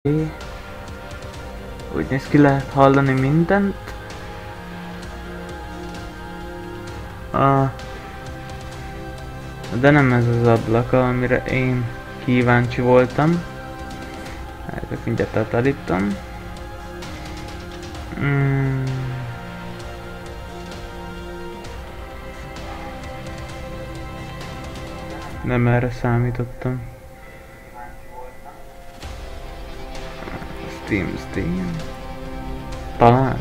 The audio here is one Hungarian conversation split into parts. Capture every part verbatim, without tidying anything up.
Úgy néz ki, lehet hallani mindent. A... De nem ez az ablak, amire én kíváncsi voltam. Hát, mindjárt átállítom. Mm. Nem erre számítottam. Steam, Steam. Talán.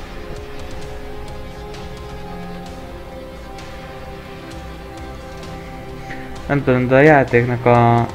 Nem tudom, de a játéknak a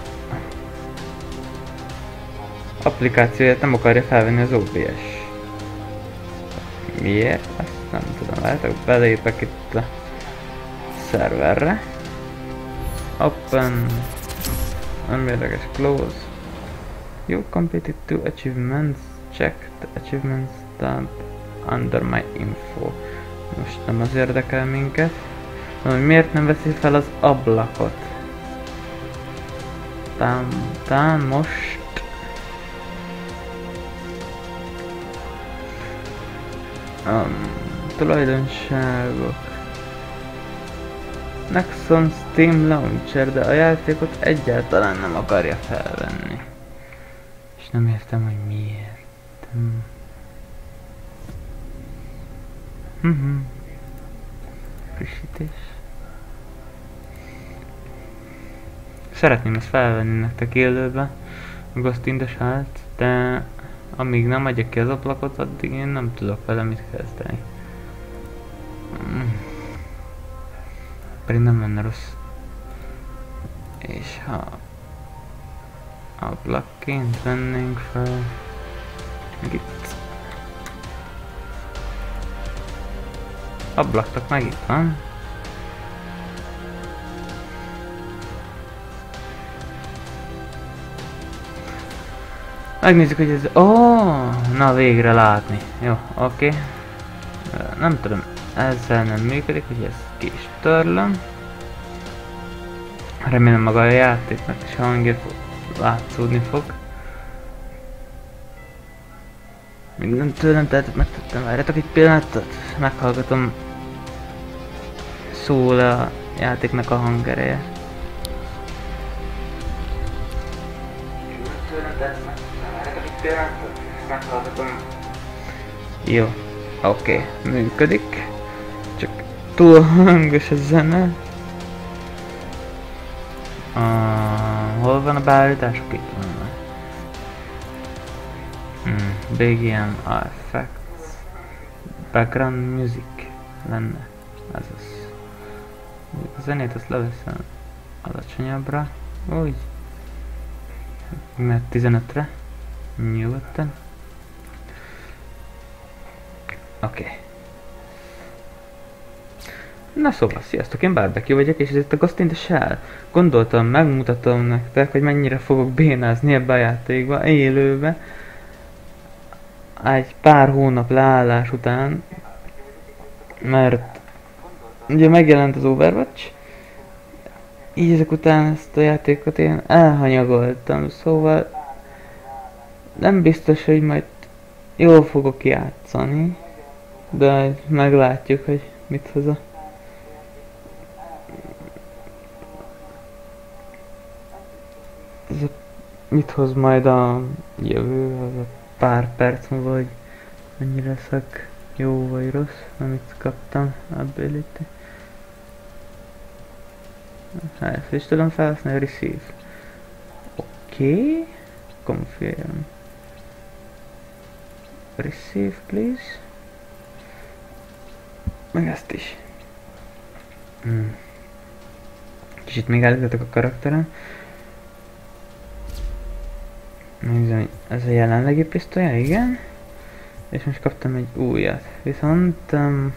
applikációját nem akarja felvenni az o bé es. Miért? Azt nem tudom, látok, belépek itt a szerverre. Open. Nem érdekes, close. You completed two achievements. Check the achievements tab under my info. Most nem az érdekel minket. De hogy miért nem veszi fel az ablakot? Tám, tám, most. Um, tulajdonságok. Nexon Steam Launcher, de a játékot egyáltalán nem akarja felvenni. És nem értem, hogy miért. Hmm. Mhm. Frissítés. Szeretném ezt felvenni nektek élőbe, a Ghost in the Shell-t, de amíg nem adja ki az ablakot, addig én nem tudok vele mit kezdeni. Hmm. Pedig nem lenne rossz. És ha ablakként vennénk fel, meg itt. Ablaktak meg itt van. Megnézzük, hogy ez... Ó, oh, na végre látni. Jó, oké. Okay. Nem tudom, ezzel nem működik, hogy ezt ki is törlöm. Remélem maga a játéknak is hangja látszódni fog. Minden tőlem tehetett megtettem, várjatok egy pillanatot, meghallgatom. Szól a játéknak a hangereje. Jó, oké, okay, működik. Csak túl hangos a zene. Uh, hol van a beállítások? Itt van. Hmm, bé gé em Effects. Background Music lenne. Ez az. A zenét azt leveszem alacsonyabbra. Úgy. Mert tizenötre. Nyugodtan. Oké. Okay. Na szóval, sziasztok, én Barbecue vagyok, és ez itt a Ghost in the Shell. Gondoltam, megmutatom nektek, hogy mennyire fogok bénázni ebbe a játékba, élőbe. Egy pár hónap leállás után. Mert ugye megjelent az Overwatch. Így ezek után ezt a játékot én elhanyagoltam, szóval nem biztos, hogy majd jól fogok játszani, de meglátjuk, hogy mit hoz a... Ez a... mit hoz majd a jövő, az a pár perc múlva, hogy mennyire leszek jó vagy rossz, amit kaptam ability. Hát ezt is tudom felhasználni, receive. Oké, okay. Confirm. Receive, please. Meg ezt is. Hmm. Kicsit még állítatok a karakterem. Nézzem, ez a jelenlegi pisztolya, igen. És most kaptam egy újat. Viszont... Um,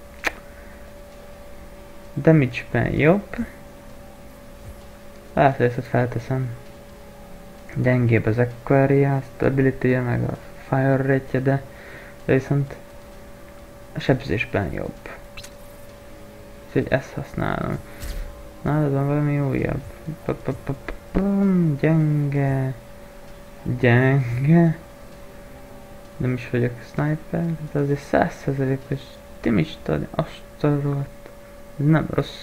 damage-ben jobb. Lehet, hogy ezt felteszem. Gyengébb az Aquaria, stability-je, meg a fire rate-je, de, de viszont a sebzésben jobb. Úgyhogy ezt használom. Nálad van valami újabb. Gyenge. gyenge. Nem is vagyok sniper, de azért száz százalékos timista, azt a rohadt. Ez nem rossz.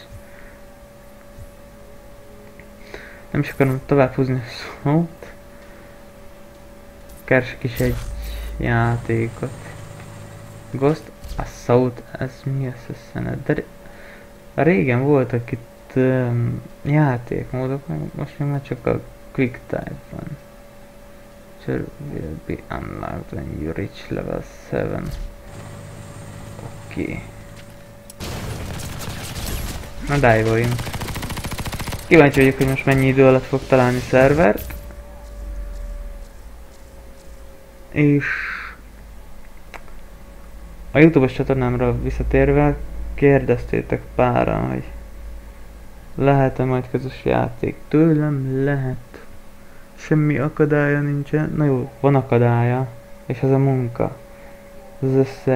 Nem is akarom tovább húzni a szót. Keresek is egy játékot. Ghost Assault, ez mi ez a szenet? De régen voltak itt um, játékmódok, most még már csak a Quick Type van. Will be unlocked when you reach level seven. Oké. Okay. Na dive-oljunk. Kíváncsi vagyok, hogy most mennyi idő alatt fog találni szervert. És a YouTube-os csatornámra visszatérve kérdeztétek páran, hogy lehet-e majd közös játék. Tőlem lehet. Semmi akadálya nincsen. Na jó, van akadálya. És ez a munka. Az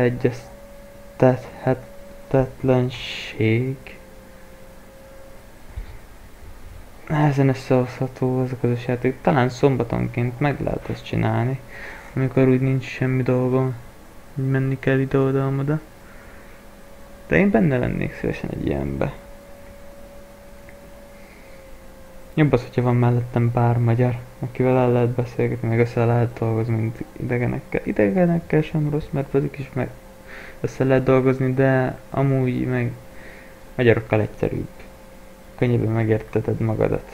összeegyeztethetetlenség. Nehezen összehozható az a közös játék. Talán szombatonként meg lehet ezt csinálni. Amikor úgy nincs semmi dolgom. Hogy menni kell ide-oda-oda. De én benne lennék szívesen egy ilyenbe. Jobb az, hogyha van mellettem pár magyar, akivel el lehet beszélgetni, meg össze lehet dolgozni, mint idegenekkel. Idegenekkel sem rossz, mert velük is meg össze lehet dolgozni, de amúgy meg magyarokkal egyszerűbb. Könnyebben megérteted magadat.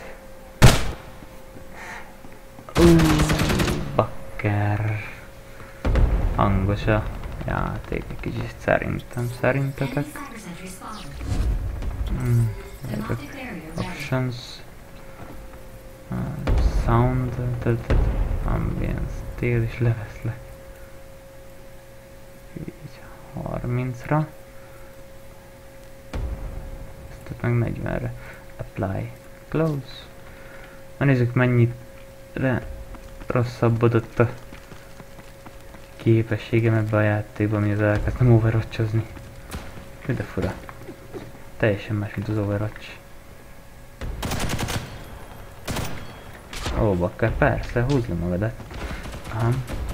Uh, bakker. Hangos a játék, egy kicsit szerintem, szerintetek. Hmm, options. Uh, sound, ambience, tél is leveszlek. Így harmincra. Ezt meg negyvenre. Apply. Close. Na nézzük mennyire rosszabbodott a képességem ebbe a játékban, mi az elkezdtem overwatchozni. De fura. Teljesen más, mint az Overwatch. Ó, bakker, persze, húzd le magadat. Aha.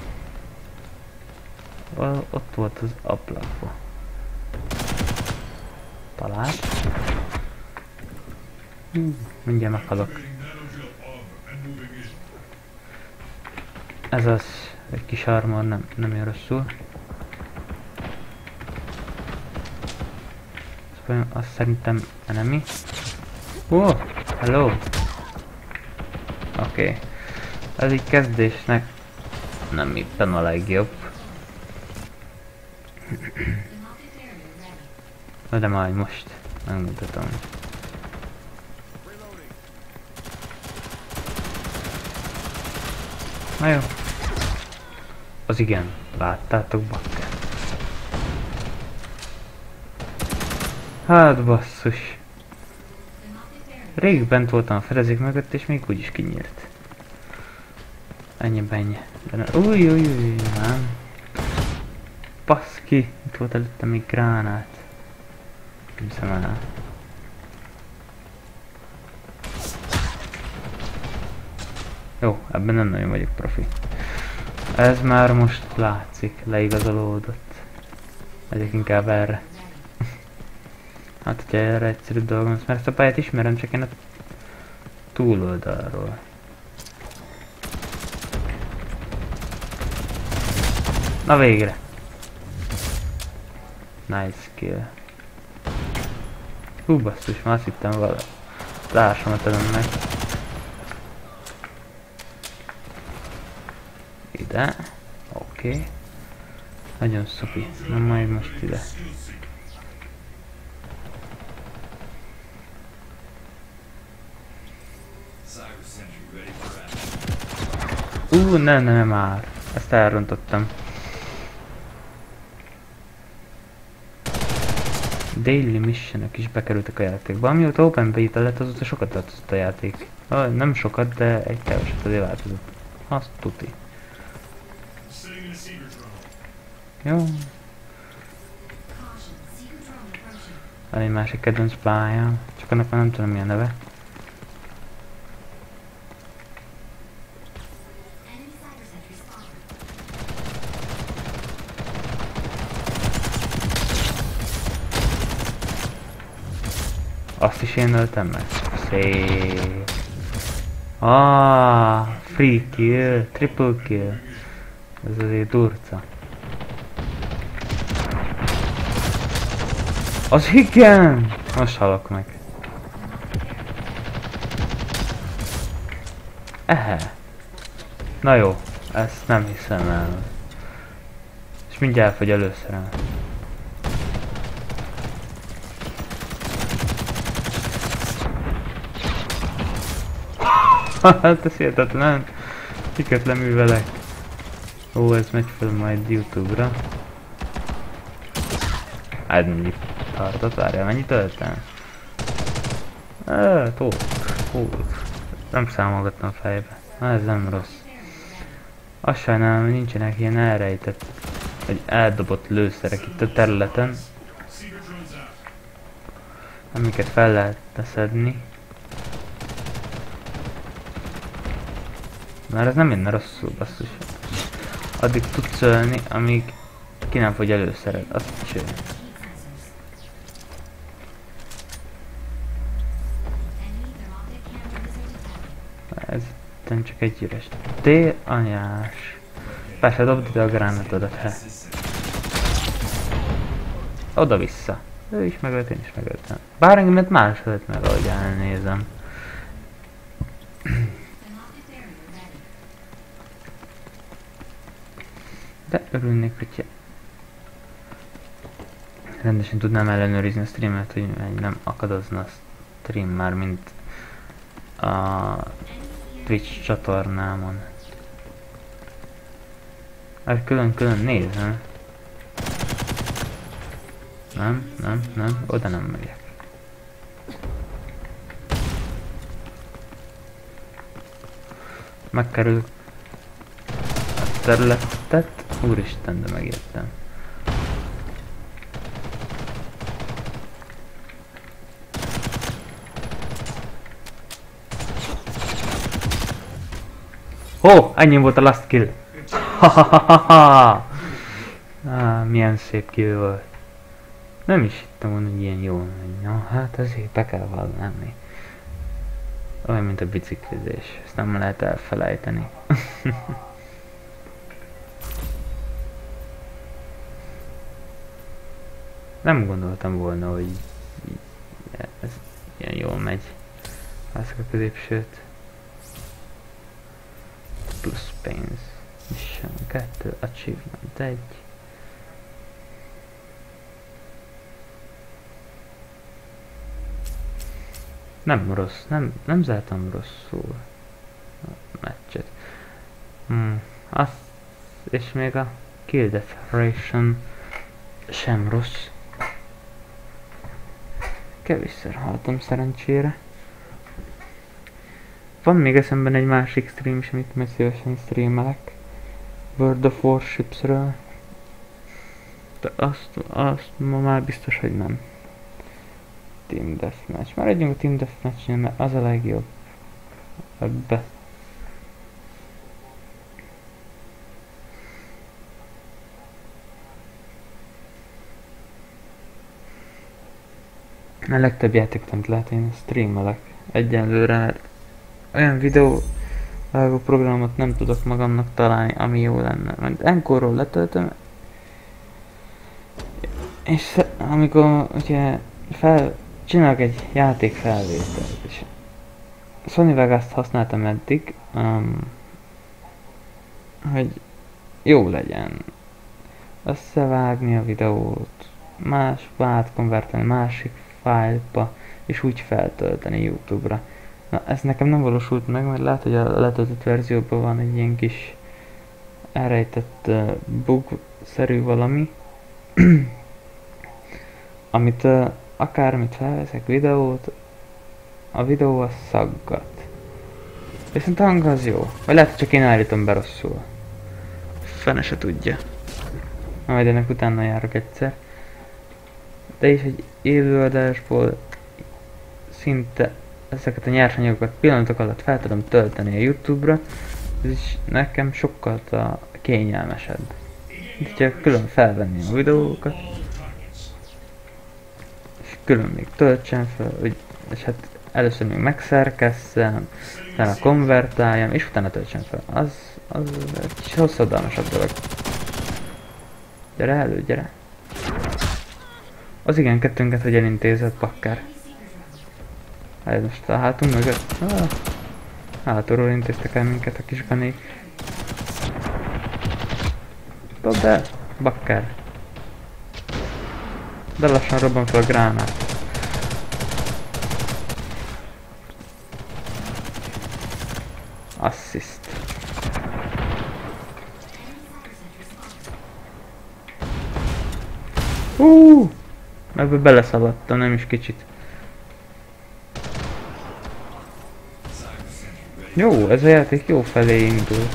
Val ott volt az ablakba. Talált. Hm, mindjárt meghalok. Ez az, egy kis armor nem, nem jön rosszul. Szóval azt szerintem enemy. Ó, oh, hello! Oké. Okay. Ez így kezdésnek nem éppen a legjobb. De majd most megmutatom. Na jó. Az igen, láttátok, bakker. Hát basszus. Rég bent voltam a fedezék mögött, és még úgyis kinyírt. Ennyi bennyi. Új, új, új, nem. Baszki, itt volt előtte még gránát. Hiszem el. Jó, ebben nem nagyon vagyok profi. Ez már most látszik, leigazolódott. Megyek inkább erre. Hát, hogyha erre egyszerű dolgom, mert ezt a pályát ismerem, csak én a túloldalról. Na végre! Nice kill. Hú basszus, már azt hittem vala. Lásámat adom meg. Ide. Oké. Okay. Nagyon szupi. Na majd most ide. Ú, uh, nem, nem már. Ezt elrontottam. Daily missionok is bekerültek a játékba. Amióta Open Beta lett, azóta sokat változott a játék. Ah, nem sokat, de egy keveset azért változott. Azt tuti. Jó. Van egy másik kedvenc pályám, csak annak már nem tudom milyen neve. Azt is én öltem meg. Szép. Ah, free kill, triple kill. Ez azért durca. Az igen! Most halok meg. Ehe. Na jó, ezt nem hiszem el. És mindjárt elfogy először el. Hát ez hihetetlen. Kiket leművelek. Ó, ez megy fel majd YouTube-ra. Hát mennyit tartott, várjál, mennyit öltem? Eee, tók. Hú, nem számolgattam fejbe. Na ez nem rossz. Azt sajnálom, hogy nincsenek ilyen elrejtett, vagy eldobott lőszerek itt a területen, amiket fel lehet szedni. Mert ez nem jönne rosszul, basszus. Addig tudsz ölni, amíg ki nem fogy előszered. Azt cső. Ez csak egy üres. Té anyás. Persze dobd ide a gránátodat, he. Oda-vissza. Ő is megölt, én is megöltem. Bár engemet más ölt meg, ahogy elnézem. De örülnék, hogyha rendesen tudnám ellenőrizni a streamet, hogy nem akadozna a stream már, mint a Twitch csatornámon. Mert külön-külön nézem. Nem, nem, nem, oda nem megyek. Megkerül a területet. Úristen, de megértem. Ó, oh, ennyi volt a last kill. Hahaha. Ah, milyen szép kill volt. Nem is hittem volna, hogy ilyen jól megy. Na, hát azért be kell valami. Olyan, mint a biciklizés. Ezt nem lehet elfelejteni. Nem gondoltam volna, hogy ez ilyen jól megy. Lászok a középsőt. Plusz pénz. Mission kettő, achievement egy. Nem rossz, nem, nem zártam rosszul a meccset. Hmm, azt, és még a kill declaration sem rossz. Kevésszer haltam szerencsére. Van még eszemben egy másik stream is, amit majd szívesen streamelek. World of Warships-ről. De azt, azt ma már biztos, hogy nem. Team Deathmatch. Maradjunk a Team Deathmatch-nél, mert az a legjobb. Ebbe. A legtöbb játékot, amit lehet, én streamelek egyenlőre, mert olyan videó vágó programot nem tudok magamnak találni, ami jó lenne. Mert Encore-ról letöltöm, és amikor ugye fel, csinálok egy játék felvételt, és Sony Vegas-t használtam eddig, um, hogy jó legyen összevágni a videót, másba átkonvertálni másik fájlba, és úgy feltölteni YouTube-ra. Na, ez nekem nem valósult meg, mert lehet, hogy a letöltött verzióban van egy ilyen kis elrejtett uh, bug-szerű valami, amit uh, akármit felveszek videót, a videó az szaggat. Viszont a hang az jó. Vagy lehet, hogy csak én állítom be rosszul. Fene se tudja. Majd ennek utána járok egyszer. De is egy élőadásból szinte ezeket a nyersanyagokat pillanatok alatt fel tudom tölteni a YouTube-ra. Ez is nekem sokkal a kényelmesebb. Itt csak külön felvenni a videókat. És külön még töltsem fel, hogy, és hát először még megszerkesszem, utána konvertáljam, és utána töltsem fel. Az, az egy kicsit hosszadalmasabb dolog. Gyere elő, gyere! Az igen kettőnket, hogy elintézett, bakker. Hát most a hátunk mögött. Ah, hátulról intéztek el minket a kis ganék. Dobd el, bakker! De lassan robban fel a gránát. Assist. Hú! Ebből beleszaladtam, nem is kicsit. Jó, ez a játék jó felé indul.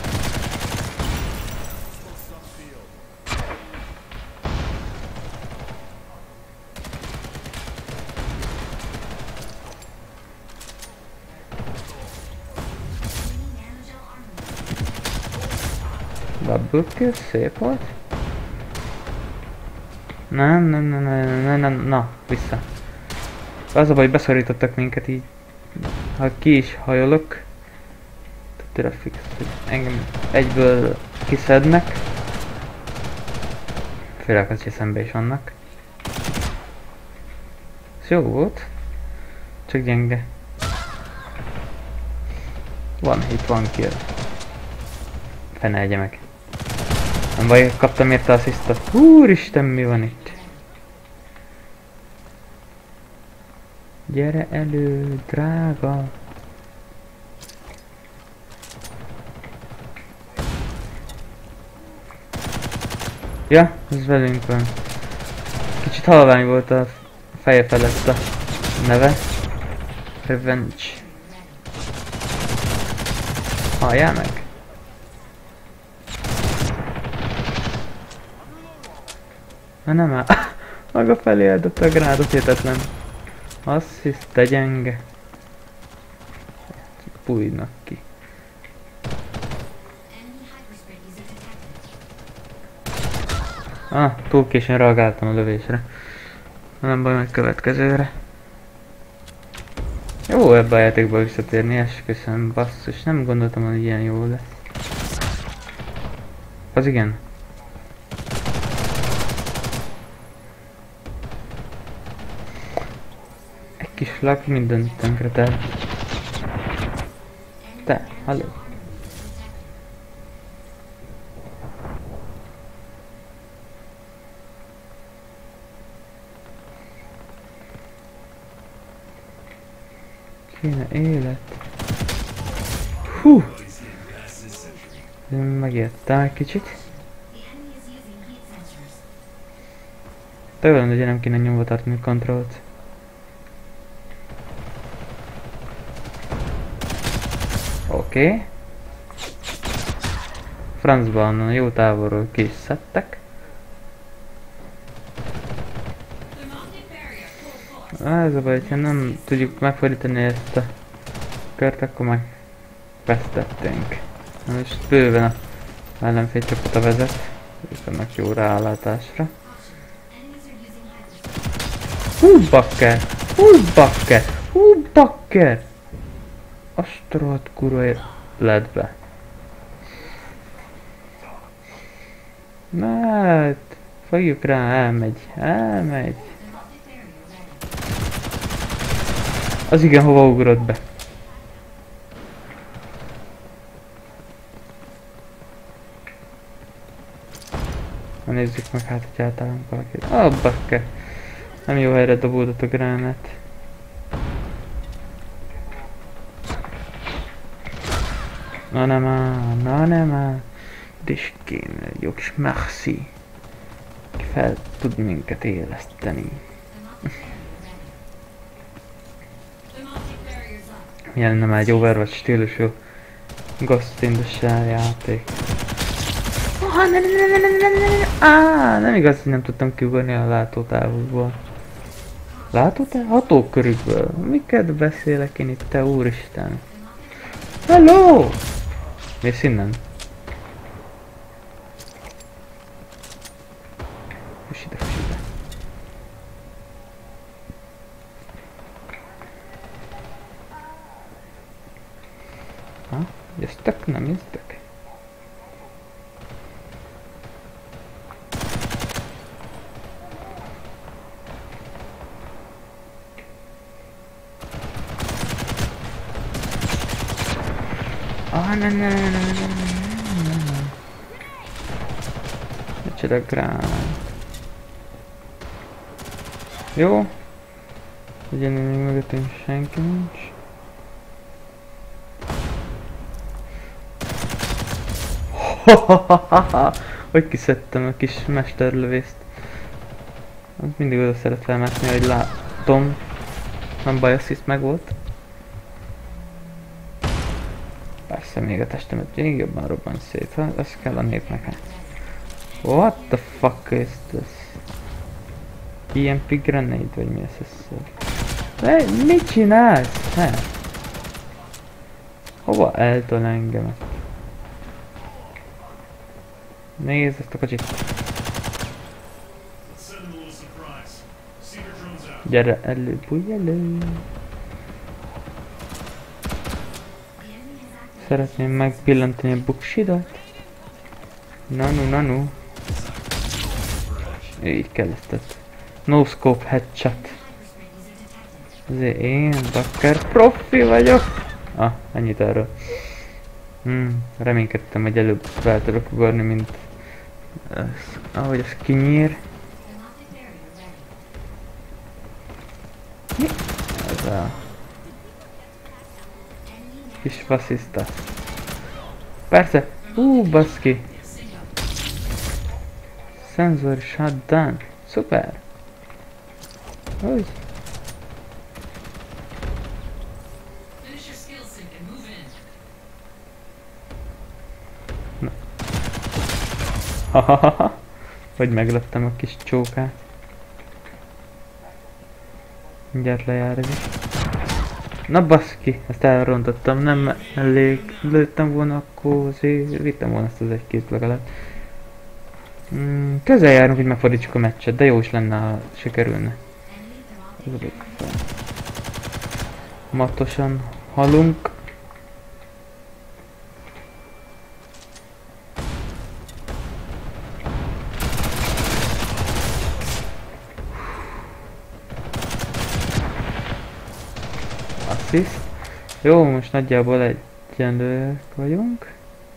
Double kill, szép volt. Nem, nem, nem, nem, nem, nem, na, vissza. Az a baj, beszorítottak minket így. Ha ki is hajolok, tőle fix, hogy engem egyből kiszednek. Félek, hogy eszembe is vannak. Ez jó volt. Csak gyenge. Van hit, van kill. Fene egye meg. Nem baj, kaptam érte asszisztot. Úristen, mi van itt? Gyere elő, drága! Ja, ez velünk van. Kicsit halvány volt a feje felett a neve. Revenge. Halljál meg! Na nem áll. Maga felé eldobta a gránádot, hihetetlen. Assziszt, te gyenge. Bújnak ki. Ah, túl későn reagáltam a lövésre. Nem baj, majd következőre. Jó ebbe a játékba visszatérni, esküszöm, basszus. Nem gondoltam, hogy ilyen jó lesz. Az igen. Egy kis lag mindent tönkretel. Te, halló. Kéne élet. Hú! Megijedtem egy kicsit. Tőlem, hogy nem kéne nyomva tartani a kontrollt. Oké. Okay. Francban jó távolról ki is szedtek. Ez a baj, ha nem tudjuk megfordítani ezt a kört, akkor meg vesztettünk. Most bőven a ellenfél csapata vezet, és annak jó ráállátásra. Hú, bakker! Hú, bakker! Hú, bakker! Azt rohadt kurva lett be. Na hát, fogjuk rá, elmegy, elmegy. Az igen, hova ugrott be? Na nézzük meg hát, hogy általán valakit. Oh, bakker! Nem jó helyre dobódott a gránát. Na nem áll, na nem áll. Diskin, jogs, merci. Ki fel tud minket éleszteni. Milyen nem egy Overwatch stílusú Ghost in the Shell játék. Oh, nem, nem, nem, nem, nem, nem, nem. Á, nem igaz, hogy nem tudtam kiugorni a látótávokból. Látótáv? Hatókörükből. Miket beszélek én itt, te úristen? Hello! Mész innen? Fuss ide, fuss ide. isztek, nem isztek. Ah, ne, ne, ne, ne, ne, ne, ne. Micsoda gránát. Jó. Ugyanúgy még mögöttünk senki nincs. Hogy kiszedtem a kis mesterlövészt. Az mindig oda szeret felmászni, hogy látom. Nem baj, azt hisz meg volt. Persze még a testemet még jobban robban szét, ha ez kell a népnek. Hát. What the fuck is this? i em pé grenade vagy mi ez ez? Mit csinálsz? Ne? Hova eltol engemet? Nézd ezt a kocsit! Gyere elő, bújj elő! Szeretném megpillantani a buksidat. Nanu, nanu. Így kell ezt. No scope headshot. Azért én bakker profi vagyok. Ah, ennyit erről. Hmm, reménykedtem, hogy előbb fel tudok ugorni, mint ez, ahogy ez kinyír. Mi? Ez a kis faszista. Persze! Hú, baszki! Sensor shutdown. Szuper! Úgy. Na. Hahaha! Hogy megleptem a kis csókát. Mindjárt lejár ez is. Na baszki! Ezt elrontottam, nem elég lőttem volna, akkor azért vittem volna ezt az egy-két legalább. Mm, közel járunk, hogy megfordítsuk a meccset, de jó is lenne, ha sikerülne. Ez a big fel. Matosan halunk. Assist. Jó, most nagyjából egyenlőek vagyunk.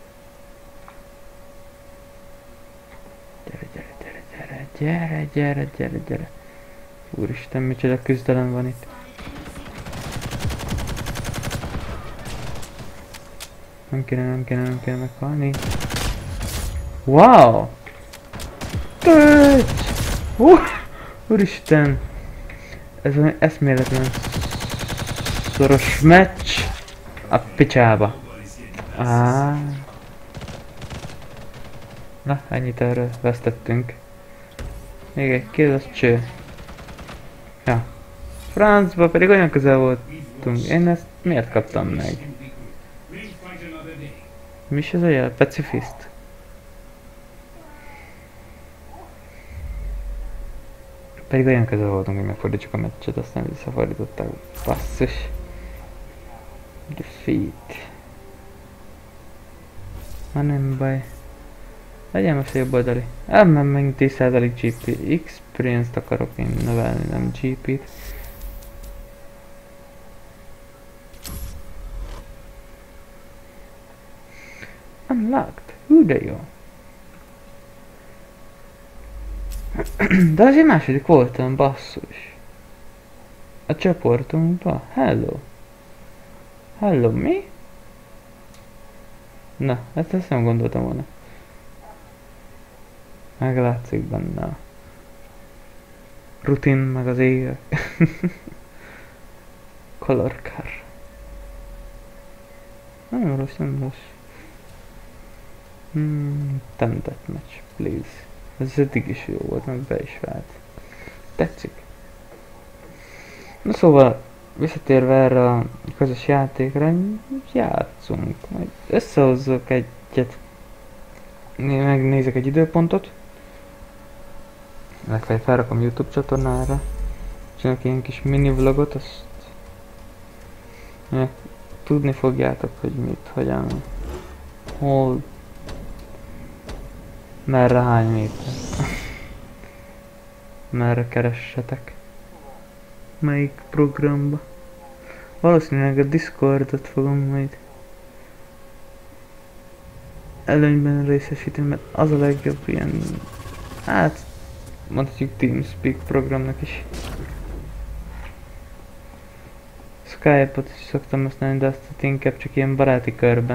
Gyere, gyere, gyere, gyere, gyere, gyere, gyere, gyere. Úristen, micsoda küzdelem van itt. Nem kéne, nem kéne, nem kéne meghalni. Wow! Töcs! Uh! Úristen! Ez olyan eszméletlen szoros meccs a picsába. Ah. Na, ennyit erről vesztettünk. Még egy kill, az cső. Ja. Francba pedig olyan közel voltunk. Én ezt miért kaptam meg? Mi is ez a jel? Pacifist? Pedig olyan közel voltunk, hogy megfordítsuk a meccset, aztán visszafordították. Basszus. Defeat. Na nem baj. Legyen most jobb oldali. Elmen meg tíz százalék gé pé. Experience-t akarok én növelni, nem gé pét. Unlocked. Hú, de jó. De azért második voltam, basszus. A csoportunkba. Hello. Hello, mi? Na, hát ezt nem gondoltam volna. Meglátszik benne a rutin, meg az éjjel. Color car. Nem rossz, nem rossz. Hmm, ten deathmatch, please. Ez eddig is jó volt, meg be is vált. Tetszik. Na szóval, visszatérve erre a közös játékra, játszunk. Majd összehozzuk egyet. Megnézek egy időpontot. Legfeljebb felrakom YouTube csatornára. Csinálok ilyen kis mini vlogot, azt... Ja, tudni fogjátok, hogy mit, hogyan. Hol? Merre hány méter? Merre keressetek? Melyik programba? Valószínűleg a Discordot fogom majd előnyben részesíteni, mert az a legjobb ilyen, hát mondhatjuk TeamSpeak programnak is. Skype-ot is szoktam használni, de azt inkább csak ilyen baráti körbe.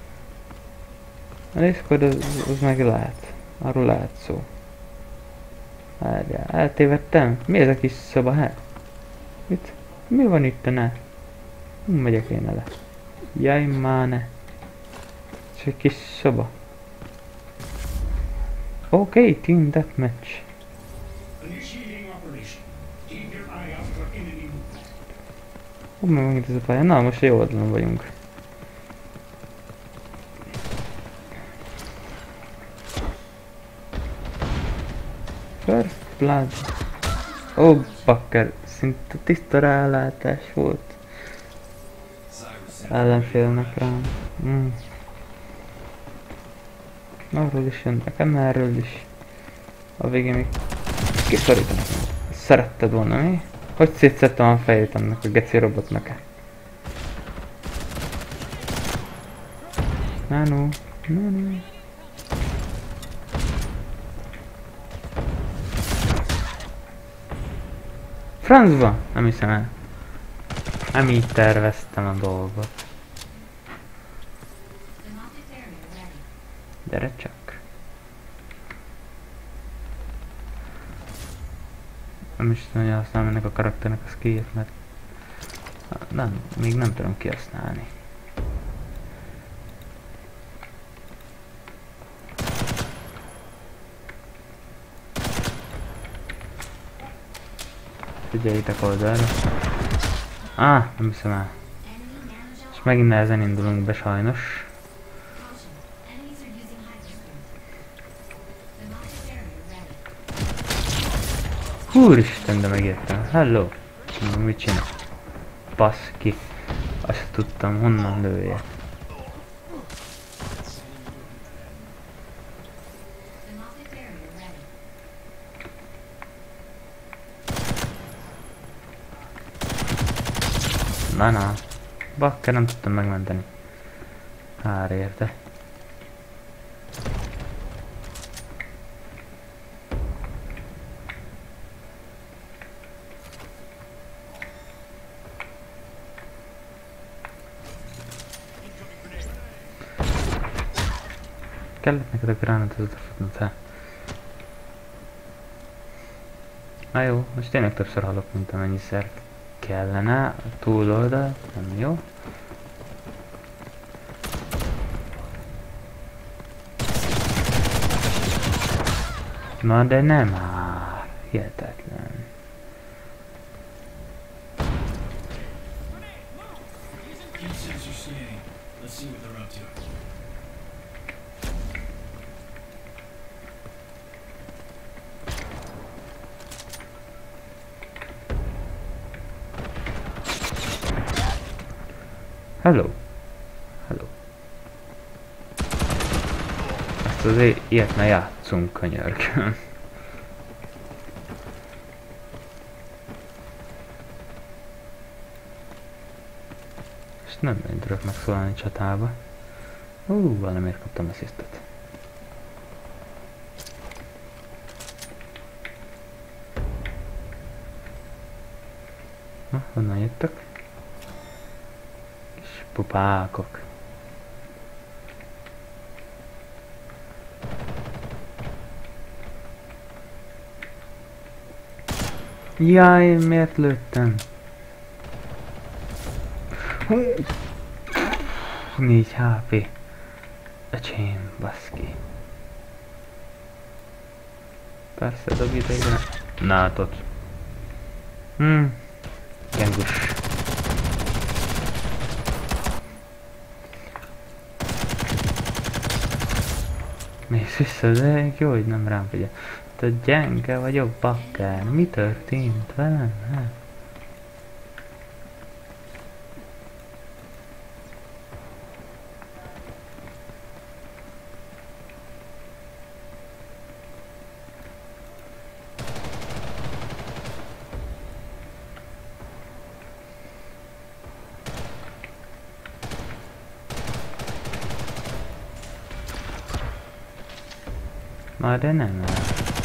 A Discord az, az meg lehet, arról lehet szó. Várjál, eltévedtem? Mi ez a kis szoba, hát? Mit? Mi van itt, ne? Hú, megyek én ele. Jaj, máne. Ez egy kis szoba. Oké, okay, team deathmatch. Hú, meg megint ez a pálya. Na, most jó oldalon vagyunk. First blood. Ó, oh, bakker. Szinte tiszta rálátás volt. Ellenfélnek rám. Mm. Arról is jön, nekem erről is. A végén még kiszorítanak. Szeretted volna, mi? Hogy szétszettem a fejét annak a geci robotnak? Nánó, nánó. Francba! Nem hiszem el. Nem így terveztem a dolgot. Gyere csak. Nem is tudom, hogy használom ennek a karakternek a skilljét, mert nem, még nem tudom kihasználni. Figyeljétek oldalra. Ah, nem hiszem el. És megint nehezen indulunk be sajnos. Úristen, de megértem. Hello! Mit csinál? Baszki. Azt tudtam, honnan lője. Na na. Bakker, nem tudtam megmenteni. Hár érte. Kellett neked a gránátot a futnod, hát. Na jó, most tényleg többször halok, mint amennyiszer kellene. A túloldal, nem jó. Na de nem már, hihetetlen. Hello. Hello. Ezt azért ilyet ne játszunk, könyörgöm. És nem tudok megszólalni csatába. Hú, valamiért kaptam asszisztet. Na, honnan jöttök? Kis pupákok. Jaj, miért lőttem? négy há pé. Öcsém, baszki. Persze, dob ide ide. Nátot. Hm. Gengus. Mész vissza, de jó, hogy nem rám figyel. Te gyenge vagyok, bakker. Mi történt velem? Hát. Na de nem áll.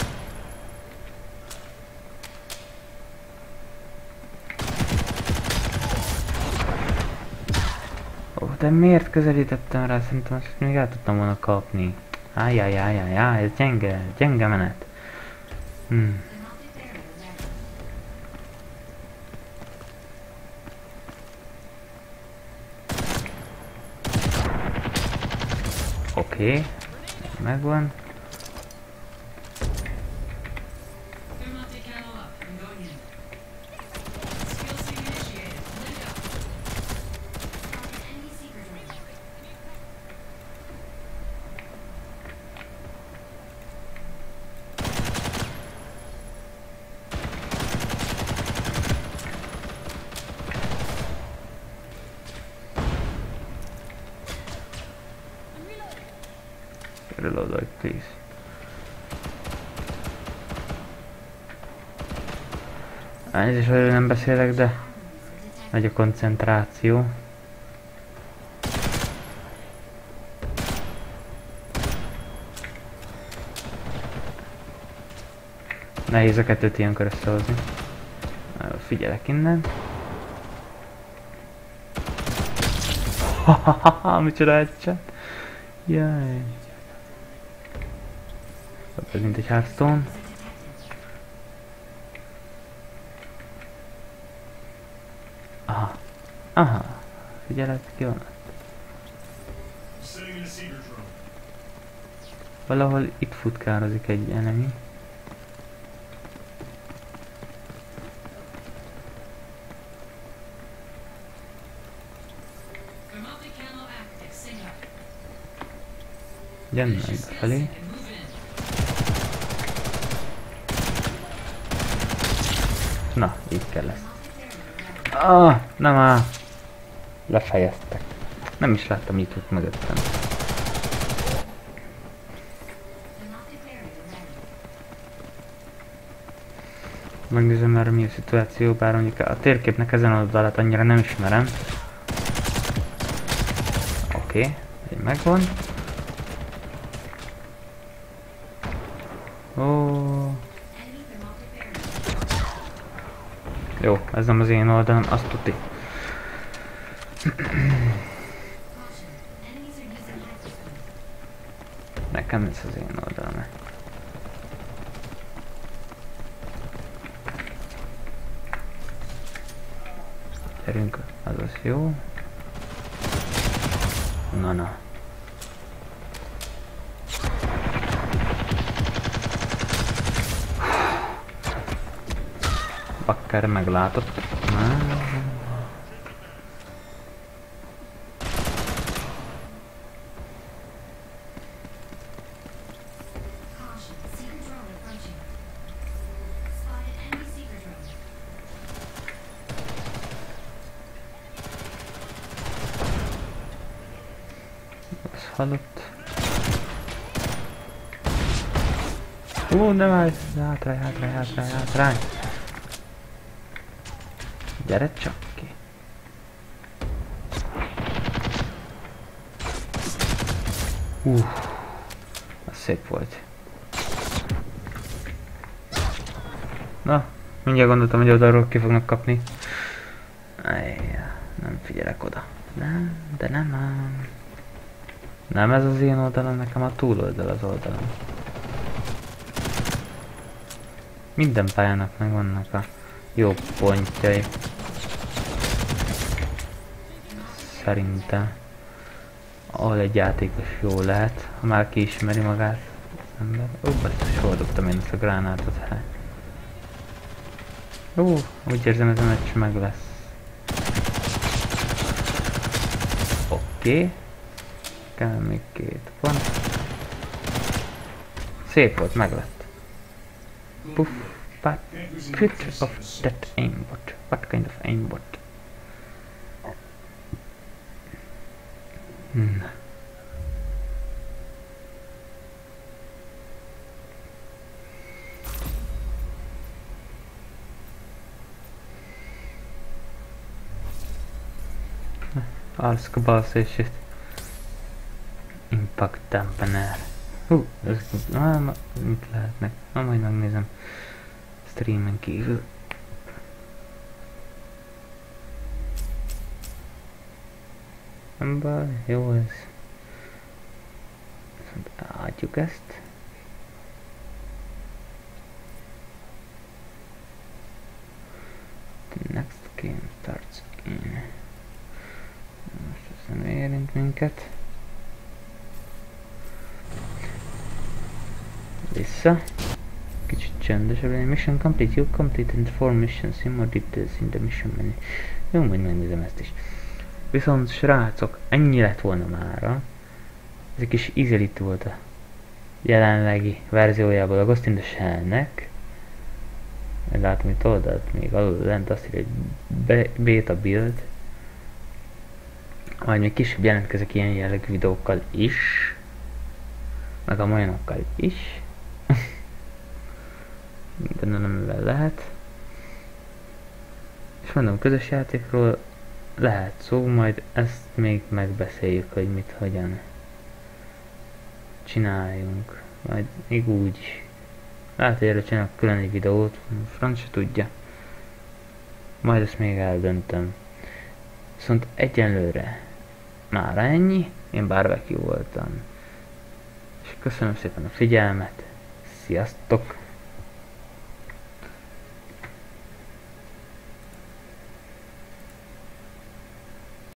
Ó, de miért közelítettem rá? Szerintem azt még el tudtam volna kapni. Ájjájjájjájjáj, ez gyenge, gyenge menet. Hmm. Oké, okay. Megvan. Reload, like, please. Elnézést, hogy nem beszélek, de nagy a koncentráció. Nehéz a kettőt ilyenkor összehozni. Figyelek innen. Hahaha, micsoda headshot. Jaj. Ez mint egy Hearthstone. Aha. Aha. Figyelek, ki van ott. Valahol itt futkározik egy enemy. Jönnek befelé. Na, így kell lesz. Ah, nem áll. Lefejeztek. Nem is láttam, itt ott mögöttem. Megnézem már mi a szituáció, bár mondjuk a térképnek ezen oldalát annyira nem ismerem. Oké, okay, egy megvan. Ó. Jó, ez nem az én oldalam, azt tuti. Nekem ez az én oldalam. Gyerünk, az az jó. Na na. Bakker meglátott. Az halott. Ó, nem állj! Hátráj, hátráj, hátráj, hátráj! Gyere csak ki! Uff, az szép volt. Na, mindjárt gondoltam, hogy oldalról ki fognak kapni. Ejjjel, nem figyelek oda. Nem, de nem ám. Nem ez az én oldalam, nekem a túloldal az oldalam. Minden pályának megvannak a jó pontjai. Szerintem. Ahol egy játékos jó lehet, ha már kiismeri magát az ember. Ó, basszus, hol dobtam én ezt a gránátot, hát. Ó, úgy érzem, ez a meccs meg lesz. Oké. Okay. Kell még két pont. Szép volt, meg lett. Puff, but picture of that aimbot. What kind of aimbot? Hmm. All ska bara se shit. Impact dampener. Hú, ezek ah, ma, mit lehetnek? Na, majd megnézem streamen kívül. Nem baj, jó ez. Viszont adjuk ezt. The next game starts in. Most ez nem érint minket. Vissza. Kicsit csendesebb. Mission complete. You completed four missions. See more details in the mission menu. Jó, majd megnézem ezt is. Viszont srácok, ennyi lett volna mára. Ez egy kis ízelít volt a jelenlegi verziójából a Ghost in the Shell-nek. Látom itt oldalt, még alul lent azt írja, hogy beta build. Majd még később jelentkezek ilyen jellegű videókkal is. Meg a olyanokkal is. Minden amivel lehet. És mondom, közös játékról lehet szó, majd ezt még megbeszéljük, hogy mit, hogyan csináljunk. Majd még úgy. Lehet, hogy erre csinálok külön egy videót, franc se tudja. Majd ezt még eldöntöm. Viszont egyenlőre már ennyi. Én barbecue voltam. És köszönöm szépen a figyelmet. Sziasztok!